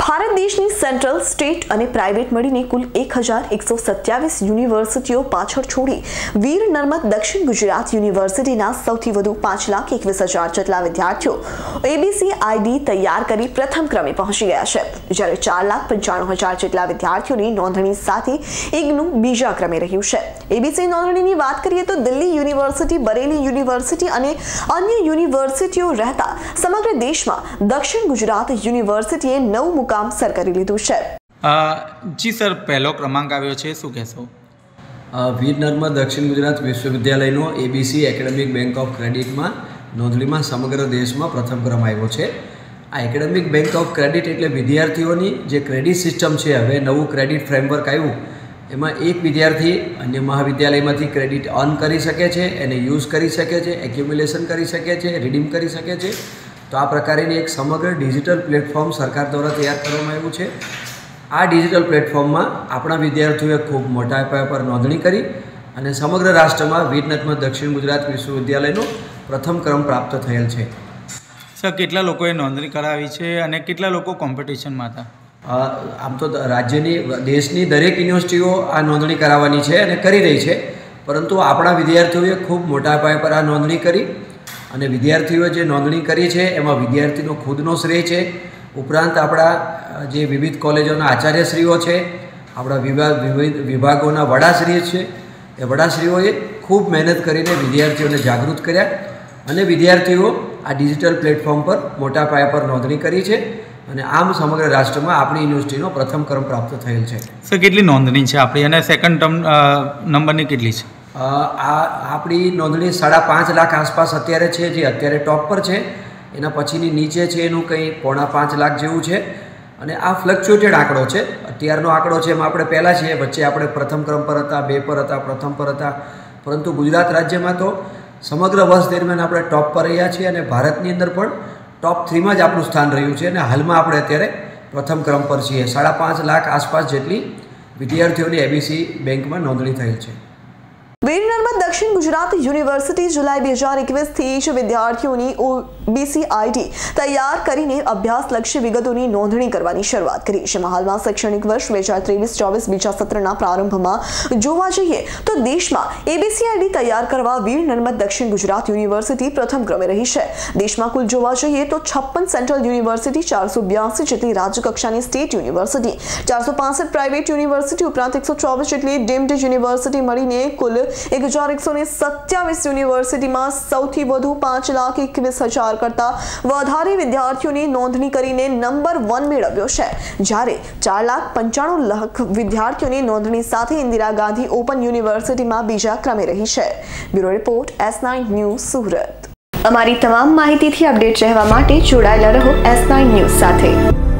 ભારત દેશની central, state અને private મળીને કુલ 1127 યુનિવર્સિટીઓ પાછળ છોડી વીર નર્મદ દક્ષિણ ગુજરાત યુનિવર્સિટીના સૌથી વધુ 5,21,000 જેટલા વિદ્યાર્થીઓ ABCID તૈયાર કરી પ્રથમ ક્રમે પહોંચી ગયા છે, જ્યારે 4,95,000 જેટલા વિદ્યાર્થીઓની નોંધણી સાથે ઇગ્નુ બીજા ક્રમે રહ્યું છે। ABC નોંધણીની વાત કરીએ તો દિલ્હી યુનિવર્સિટી, બરેલી યુનિવર્સિટી અને અન્ય યુનિવર્સિટીઓ રહેતા સમગ્ર દેશમાં દક્ષિણ ગુજરાત યુનિવર્સિટીએ 9 मुकाम सर कर लीधु है। जी सर, पहलो क्रमांक आव्यो छे, शुं कहेशो? वीर नर्मद दक्षिण गुजरात विश्वविद्यालयनो ABC academic bank of credit में नोंधणी में समग्र देश में प्रथम क्रम आव्यो छे। आ एकेडमिक बैंक ऑफ क्रेडिट एटले विद्यार्थीओनी जे क्रेडिट सिस्टम छे, हवे नवुं क्रेडिट फ्रेमवर्क आव्युं, एमां एक विद्यार्थी अन्य महाविद्यालयमांथी क्रेडिट अर्न करी शके छे, एने यूज करी शके छे, एक्युम्युलेशन करी शके छे, रिडीम करी शके छे। तो आ प्रकारेनी एक समग्र डिजिटल प्लेटफॉर्म सरकार द्वारा तैयार करवामां आव्युं छे। आ डिजिटल प्लेटफॉर्म में अपना विद्यार्थीओए खूब मोटा पाया पर नोंधणी करी अने समग्र राष्ट्र में वीर नर्मद दक्षिण गुजरात विश्वविद्यालयनो प्रथम क्रम प्राप्त थयेल छे। सर, केटला लोकोए नोंधणी करावी छे अने केटला लोको कॉम्पिटिशन में हता? आम तो राज्यनी देशनी दरेक युनिवर्सिटीओ आ नोंधणी कराववानी छे अने करी रही छे, परंतु आपणा विद्यार्थीओए खूब मोटा पाया पर आ नोंधणी करी અને વિદ્યાર્થીઓએ જે નોંધણી કરી છે એમાં વિદ્યાર્થીનો ખુદનો શ્રેય છે, ઉપરાંત આપણા જે વિવિધ કોલેજોના આચાર્યશ્રીઓ છે, આપણા વિભાગોના વડાશ્રીઓ છે, એ વડાશ્રીઓએ ખૂબ મહેનત કરીને વિદ્યાર્થીઓને જાગૃત કર્યા અને વિદ્યાર્થીઓ આ ડિજિટલ પ્લેટફોર્મ પર મોટા પાયા પર નોંધણી કરી છે અને આમ સમગ્ર રાષ્ટ્રમાં આપણી યુનિવર્સિટીનો પ્રથમ ક્રમ પ્રાપ્ત થયેલ છે। સર, કેટલી નોંધણી છે આપણી અને સેકન્ડ નંબરની કેટલી છે? આપણી નોંધણી 5.5 લાખ આસપાસ અત્યારે છે, જે અત્યારે ટોપ પર છે। એના પછીની નીચે છે એનું કંઈ 4.5 લાખ જેવું છે અને આ ફ્લક્ચ્યુએટેડ આંકડો છે। અત્યારનો આંકડો છે એમાં આપણે પહેલાં છીએ, વચ્ચે આપણે પ્રથમ ક્રમ પર હતા, 2 પર હતા, પ્રથમ પર હતા, પરંતુ ગુજરાત રાજ્યમાં તો સમગ્ર વર્ષ દરમિયાન આપણે ટોપ પર રહ્યા છીએ અને ભારતની અંદર પણ ટોપ 3માં જ આપણું સ્થાન રહ્યું છે અને હાલમાં આપણે અત્યારે પ્રથમ ક્રમ પર છીએ। 5.5 લાખ આસપાસ જેટલી વિદ્યાર્થીઓની ABC બેંકમાં નોંધણી થયેલ છે। વીર નર્મદ દક્ષિણ ગુજરાત યુનિવર્સિટી જુલાઈ 2021થી જ વિદ્યાર્થીઓની ABCID તૈયાર કરીને અભ્યાસલક્ષી વિગતોની નોંધણી કરવાની શરૂઆત કરી છે। હાલમાં શૈક્ષણિક વર્ષ 2023-24 બીજા સત્રના પ્રારંભમાં જોવા જઈએ તો દેશમાં ABCID તૈયાર કરવા વીર નર્મદ દક્ષિણ ગુજરાત યુનિવર્સિટી પ્રથમ ક્રમે રહી છે। દેશમાં કુલ જોવા જઈએ તો 56 સેન્ટ્રલ યુનિવર્સિટી, 482 જેટલી રાજ્ય કક્ષાની સ્ટેટ યુનિવર્સિટી, 465 પ્રાઇવેટ યુનિવર્સિટી ઉપરાંત 124 જેટલી ડીમ્ડ યુનિવર્સિટી મળીને કુલ 1127 યુનિવર્સિટીમાં સૌથી વધુ 5,21,000 કરતા વધારે વિદ્યાર્થીઓની નોંધણી કરીને નંબર 1 મેળવ્યો છે, જ્યારે 4,95,00,000 વિદ્યાર્થીઓની નોંધણી સાથે ઇન્દિરા ગાંધી ઓપન યુનિવર્સિટીમાં બીજા ક્રમે રહી છે। Bureau report S9 news, Surat. અમારી તમામ માહિતીથી અપડેટ રહેવા માટે જોડાયેલા રહો S9 ન્યૂઝ સાથે।